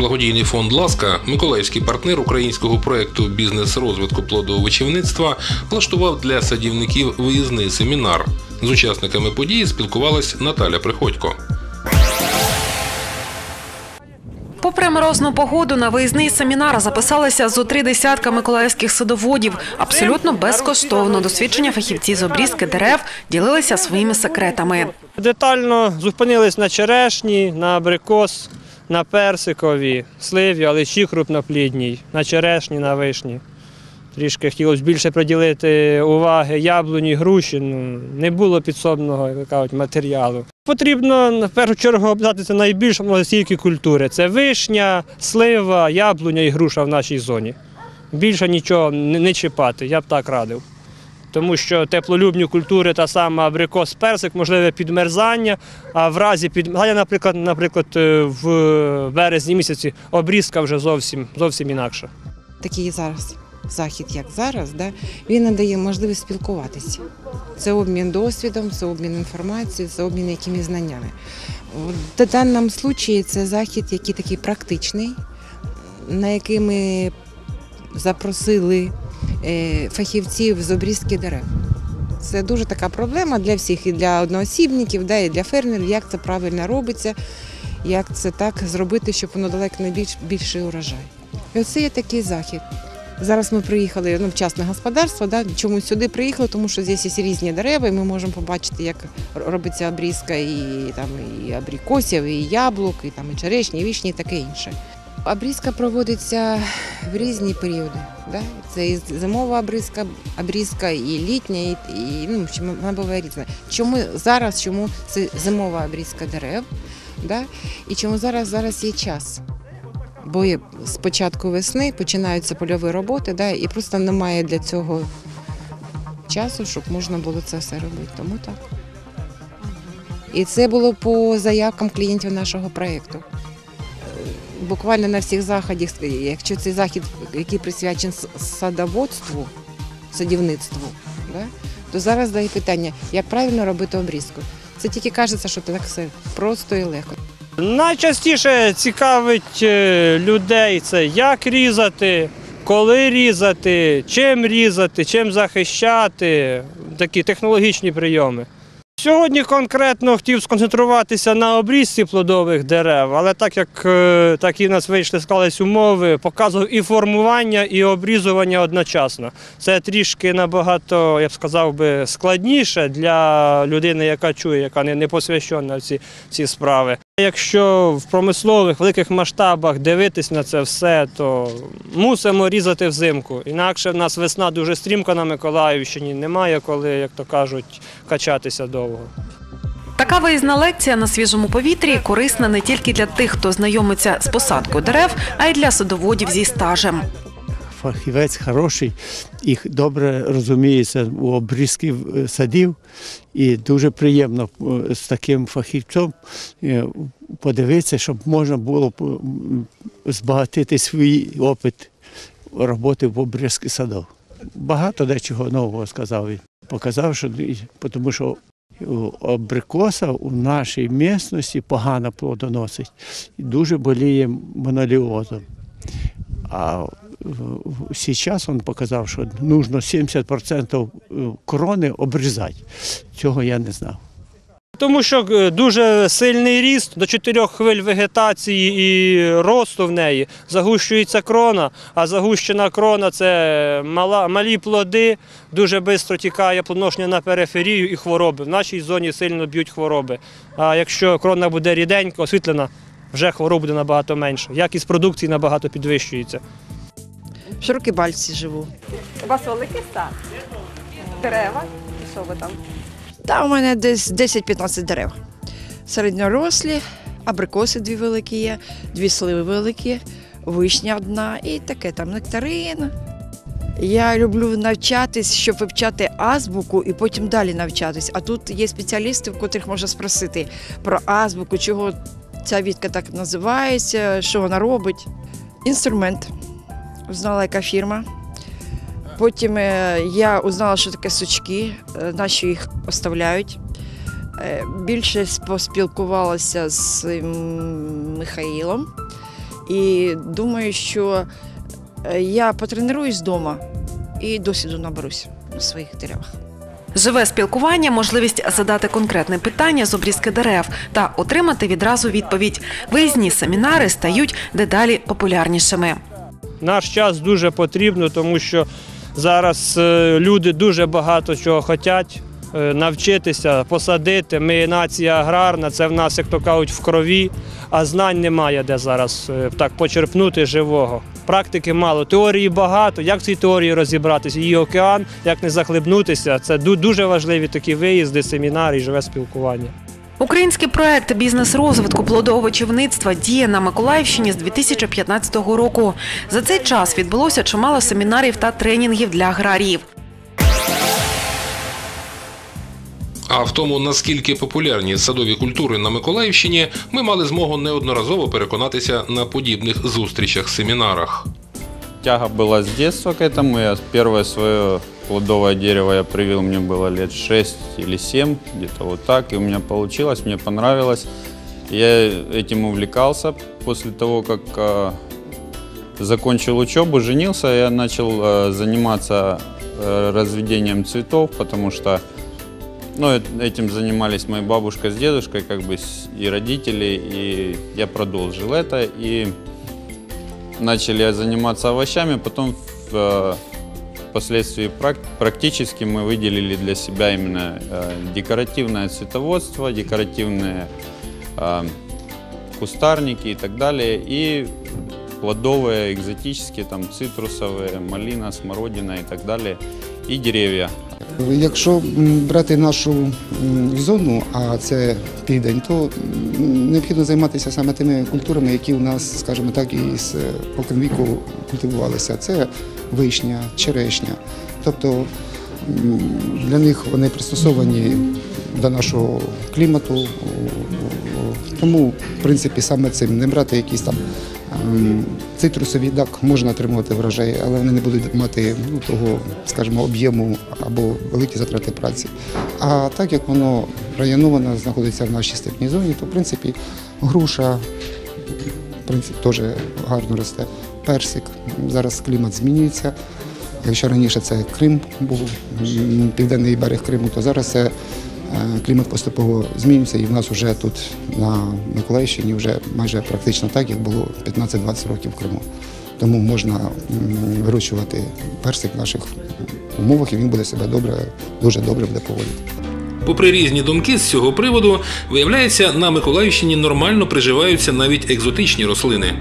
Благодійний фонд «Ласка», миколаївський партнер українського проєкту «Бізнес-розвитку плодовочівництва», влаштував для садівників виїзний семінар. З учасниками події спілкувалась Наталя Приходько. Попри морозну погоду, на виїзний семінар записалися зо 30 миколаївських садоводів. Абсолютно безкоштовно досвідчені фахівці з обрізки дерев ділилися своїми секретами. Детально зупинились на черешні, на абрикос, на персикові, сливі, алечі крупноплідній, на черешні, на вишні. Трішки хотілося більше приділити уваги яблуні, груші, не було підсобного, як кажуть, матеріалу. Потрібно, в першу чергу, обрізати найбільш морозостійкі культури. Це вишня, слива, яблуня і груша в нашій зоні. Більше нічого не чіпати, я б так радив. Тому що теплолюбні культури, та сама абрикос, персик, можливе підмерзання, а в разі підмерзання, наприклад, в березні місяці обрізка вже зовсім інакша. Такий зараз захід, як зараз, він надає можливість спілкуватися. Це обмін досвідом, це обмін інформацією, це обмін якимись знаннями. В даному випадку це захід, який такий практичний, на який ми запросили фахівців з обрізки дерев. Це дуже така проблема для всіх, і для одноосібників, і для фермерів, як це правильно робиться, як це так зробити, щоб воно дало найбільший урожай. І оце є такий захід. Зараз ми приїхали в частне господарство. Чому сюди приїхали? Тому що тут є різні дерева, і ми можемо побачити, як робиться обрізка і абрикосів, і яблук, і черешні, і вишні, і таке інше. Обрізка проводиться в різні періоди. Це і зимова обрізка, і літня, і вона буває різна. Чому це зимова обрізка дерев, і чому зараз є час? Бо з початку весни починаються польові роботи, і просто немає для цього часу, щоб можна було це все робити. Тому так. І це було по заявкам клієнтів нашого проєкту. Буквально на всіх заходах, якщо цей захід, який присвячений садоводству, садівництву, то зараз дає питання, як правильно робити обрізку. Це тільки кажеться, що так все просто і легко. Найчастіше цікавить людей це як різати, коли різати, чим захищати, такі технологічні прийоми. Сьогодні конкретно хотів сконцентруватися на обрізці плодових дерев, але так як такі в нас склались умови, показував і формування, і обрізування одночасно. Це трішки набагато, я б сказав, складніше для людини, яка чує, яка не посвящена в ці справи. Якщо в промислових великих масштабах дивитись на це все, то мусимо різати взимку. Інакше в нас весна дуже стрімка на Миколаївщині, немає коли, як то кажуть, качатися довго. Така виїзна лекція на свіжому повітрі корисна не тільки для тих, хто знайомиться з посадкою дерев, а й для садоводів зі стажем. Фахівець хороший і добре розуміється у обрізки садів. І дуже приємно з таким фахівцем подивитися, щоб можна було збагатити свій опит роботи в обрізці садів. Багато дечого нового сказав він. Показав, що тому що абрикоса у нашій місцевості погано плодоносить і дуже боліє моноліозом. А зараз він показав, що потрібно 70% крони обрізати. Цього я не знав. Тому що дуже сильний ріст, до 4 хвиль вегетації і росту в неї, загущується крона, а загущена крона – це малі плоди, дуже швидко тікає плодоношення на периферію і хвороби. В нашій зоні сильно б'ють хвороби. А якщо крона буде ріденька, освітлена, вже хвороб буде набагато менше. Якість продукції набагато підвищується. В Широкій Бальці живу. У вас великий сад? Дерева? І що ви там? Та у мене десь 10-15 дерев. Середньорослі, абрикоси 2 великі є, 2 сливи великі, вишня 1 і таке там нектарин. Я люблю навчатись, щоб вивчати азбуку і потім далі навчатись. А тут є спеціалісти, в котрих можна спросити про азбуку, чого ця вітка так називається, що вона робить. Інструмент. Узнала, яка фірма. Потім я узнала, що таке сучки, наші їх оставляють. Більше поспілкувалася з Михаїлом І думаю, що я потренуюсь вдома і досвіду наберусь на своїх деревах. Живе спілкування – можливість задати конкретне питання з обрізки дерев та отримати відразу відповідь. Виїзні семінари стають дедалі популярнішими. Наш час дуже потрібно, тому що зараз люди дуже багато чого хочуть навчитися, посадити. Ми нація аграрна, це в нас, як то кажуть, в крові, а знань немає, де зараз так почерпнути живого. Практики мало, теорії багато. Як в цій теорії розібратися? Її океан, як не захлебнутися. Це дуже важливі такі виїзди, семінари і живе спілкування. Український проект «Бізнес-розвитку плодовочівництва» діє на Миколаївщині з 2015 року. За цей час відбулося чимало семінарів та тренінгів для аграріїв. А в тому, наскільки популярні садові культури на Миколаївщині, ми мали змогу неодноразово переконатися на подібних зустрічах-семінарах. Тяга была с детства к этому. Первое свое плодовое дерево я привил, мне было лет 6 или 7, где-то вот так. И у меня получилось, мне понравилось. Я этим увлекался. После того, как закончил учебу, женился, я начал заниматься разведением цветов, потому что этим занимались моя бабушка с дедушкой, как бы и родители, и я продолжил это. И начали заниматься овощами, потом впоследствии практически мы выделили для себя именно декоративное цветоводство, декоративные кустарники и так далее, и плодовые, экзотические, там цитрусовые, малина, смородина и так далее, и деревья. Якщо брати нашу зону, а це південь, то необхідно займатися саме тими культурами, які у нас, скажімо так, і з споконвіку культивувалися. Це вишня, черешня. Тобто для них вони пристосовані до нашого клімату. Тому, в принципі, саме цим не брати якісь там цитрусові, так, можна отримувати врожай, але вони не будуть мати того, скажімо, об'єму або великі затрати праці. А так як воно районовано, знаходиться в нашій степній зоні, то, в принципі, груша, теж гарно росте, персик. Зараз клімат змінюється. Якщо раніше це Крим був, південний берег Криму, то зараз це клімат поступово змінюється, і в нас вже тут на Миколаївщині вже майже практично так, як було 15-20 років в Криму. Тому можна вирощувати персик в наших умовах, і він буде себе дуже добре буде поводити. Попри різні думки з цього приводу, виявляється, на Миколаївщині нормально приживаються навіть екзотичні рослини.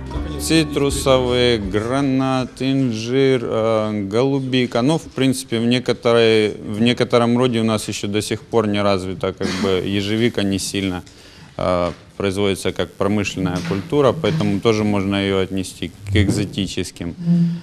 Цитрусовые, гранат, инжир, голубика. В принципе, в некотором роде у нас еще до сих пор не развита, ежевика не сильно производится как промышленная культура, поэтому тоже можно ее отнести к экзотическим.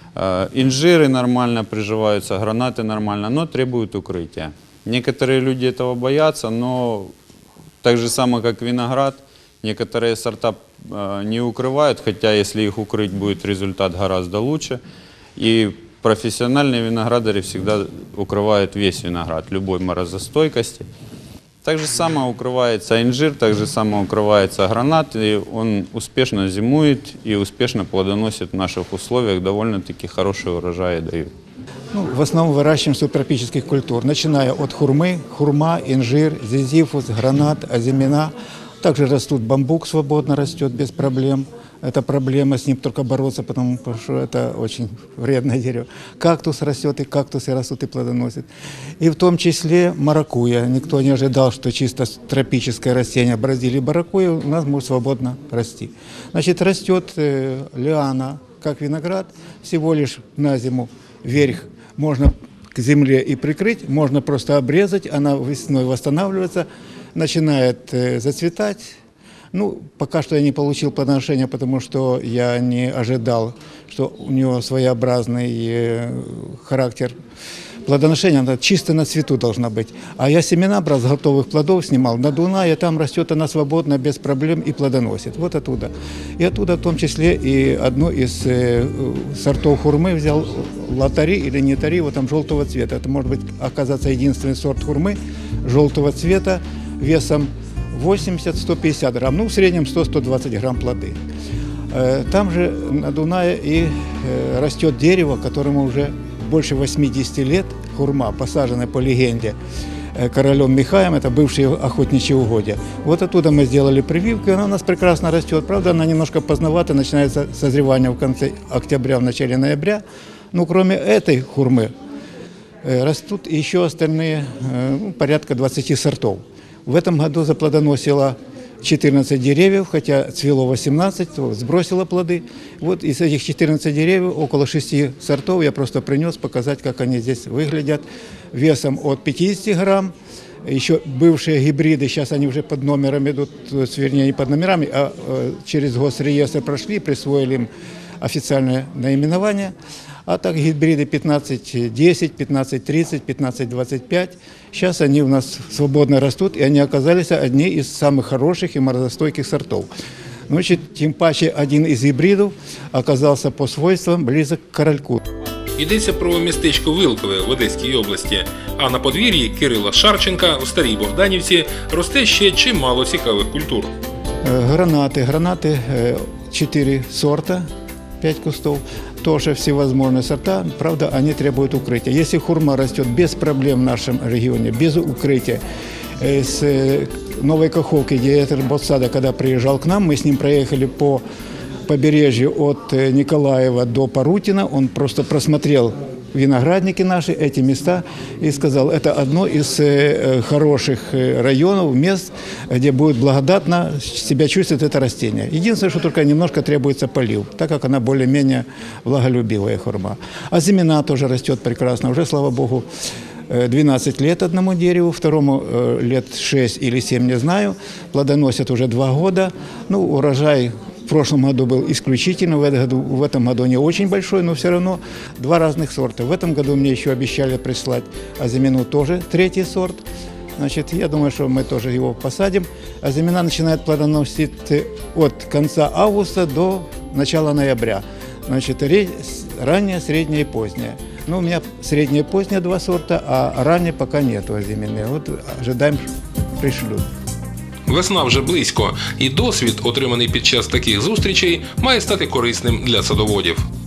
Инжиры нормально приживаются, гранаты нормально, но требуют укрытия. Некоторые люди этого боятся, но так же самое, как виноград, некоторые сорта не укрывают, хотя если их укрыть, будет результат гораздо лучше. И профессиональные виноградари всегда укрывают весь виноград любой морозостойкости. Так же самое укрывается инжир, так же самое укрывается гранат, и он успешно зимует и успешно плодоносит в наших условиях, довольно-таки хорошие урожаи дают. В основном выращиваем субтропических культур, начиная от хурма, инжир, зизифус, гранат, азимина. Также растут бамбук, свободно растет без проблем. Это проблема, с ним только бороться, потому что это очень вредное дерево. Кактус растет, и кактусы растут и плодоносят. И в том числе маракуйя. Никто не ожидал, что чисто тропическое растение в Бразилии маракуйя у нас может свободно расти. Значит, растет лиана, как виноград, всего лишь на зиму верх можно к земле и прикрыть, можно просто обрезать, она весной восстанавливается, начинает зацветать. Пока что я не получил плодоношения, потому что я не ожидал, что у него своеобразный характер. Плодоношение она чисто на цвету должна быть. А я семена брал с готовых плодов, снимал на Дунае, там растет она свободно, без проблем и плодоносит. Вот оттуда. И оттуда в том числе и одну из сортов хурмы взял, латари или нетари, вот там желтого цвета. Это может быть оказаться единственный сорт хурмы желтого цвета весом 80-150 грамм, в среднем 100-120 грамм плоды. Там же на Дунае и растет дерево, которому уже больше 80 лет, хурма, посаженная по легенде королем Михаем, это бывшие охотничьи угодья. Вот оттуда мы сделали прививку, и она у нас прекрасно растет. Правда, она немножко поздновато, начинается созревание в конце октября, в начале ноября. Но кроме этой хурмы растут еще остальные, порядка 20 сортов. В этом году заплодоносило 14 деревьев, хотя цвело 18, то сбросило плоды. Вот из этих 14 деревьев около 6 сортов я просто принес показать, как они здесь выглядят. Весом от 50 грамм. Еще бывшие гибриды, сейчас они уже под номером идут, вернее не под номерами, а через госреестр прошли, присвоили им официальное наименование. А так гибриды 15-10, 15-30, 15-25. Сейчас они у нас свободно растут, и они оказались одни из самых хороших и морозостойких сортов. Значит, тем паче один из гибридов оказался по свойствам близок к корольку. Йдеться про містечко Вилкове в Одеській області, а на подвір'ї Кирила Шарченка в Старій Богданівці росте ще чимало цікавих культур. Гранаты 4 сорта, 5 кустов, тоже всевозможные сорта, правда, они требуют укрытия. Если хурма растет без проблем в нашем регионе, без укрытия, с Новой Каховки, директор ботсада, когда приезжал к нам, мы с ним проехали по побережью от Николаева до Парутина, он просто просмотрел виноградники наши, эти места, и сказал, это одно из хороших районов, мест, где будет благодатно себя чувствовать это растение. Единственное, что только немножко требуется полив, так как она более-менее влаголюбивая хурма. А зимина тоже растет прекрасно, уже, слава богу, 12 лет одному дереву, второму лет 6 или 7, не знаю, плодоносят уже 2 года, ну, урожай в прошлом году был исключительно, в этом году не очень большой, но все равно 2 разных сорта. В этом году мне еще обещали прислать азимину тоже 3-й сорт. Значит, я думаю, что мы тоже его посадим. Азимина начинает плодоносить от конца августа до начала ноября. Значит, ранняя, средняя и поздняя. Ну, у меня средняя и поздняя 2 сорта, а ранее пока нету азимины. Вот ожидаем, пришлют. Весна вже близько, і досвід, отриманий під час таких зустрічей, має стати корисним для садоводів.